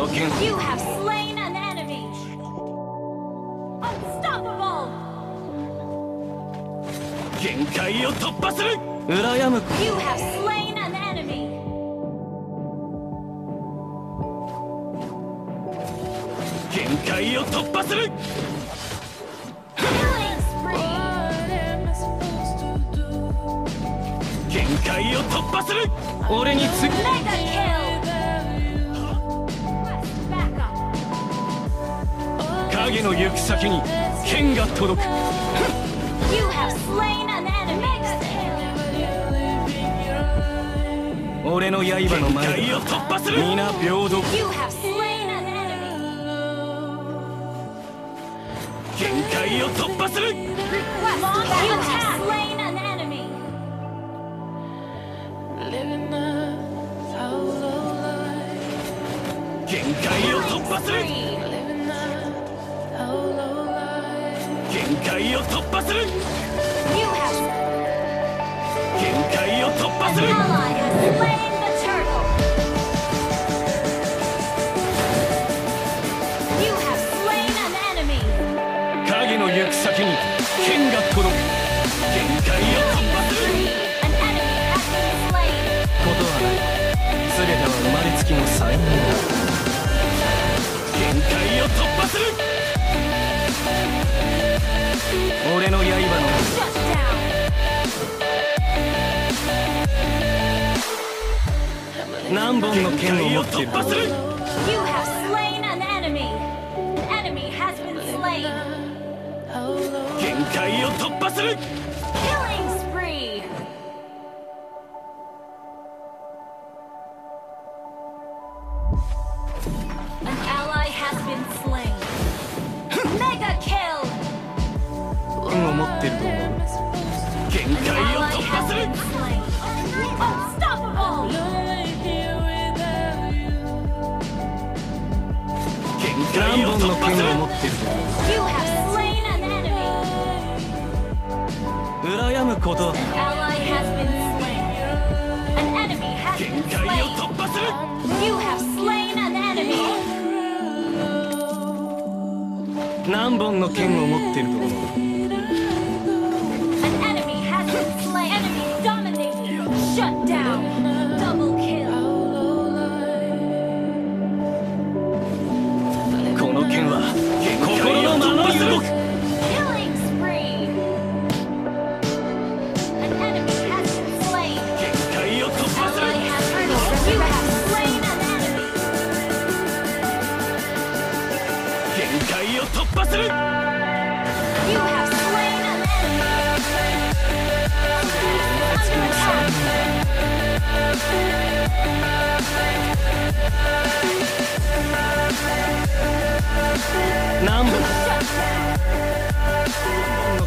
の剣 You have slain an enemy. Unstoppable. 限界を突破する。羨む You have slain an enemy. 限界を突破する。 Killing spree. 限界を突破する。俺に次 Mega kill. Quest backup. 影の行く先に剣が届く。 You have slain an enemy. Mega kill. 俺の刃の前で皆平等。 You have slain an enemy. 限界を突破する。 Request. You have slain an enemy. Living a solo life. 限界を突破する。 Spree. Living a solo life. 限界を突破する。 You have 限界を突破する。 ally has slain the turtle. You have slain an enemy. 影の行く先に剣が届く。限界を突破する。 An enemy has been slain. ことはない。全ては生まれつきの才能だ。限界を突破する。俺の刃の Shut down. 何本の剣を持っている。 You have slain an enemy. An enemy has been slain. 限界を突破する。 Killing spree. An ally has been slain. Mega kill. 剣を持ってると思う。限 An 界を ally 突破 has する。 been slain. Unstoppable. 限界を突破する。持ってると思 You have slain an enemy. う。羨むことは An ally has been slain. An enemy has 限 been 界を slain. 突破する。 You have slain an enemy. 何本の剣を持ってると思う。 An enemy has been slain. Enemy dominated. Shut down. Double kill. この剣は心のままに動く。 Killing spree. An enemy has been slain. 限界を突破する。 Ally has been slain. You have slain an enemy. 限界を突破する。 You have slain an enemy. Under attack. 何本 Shut down.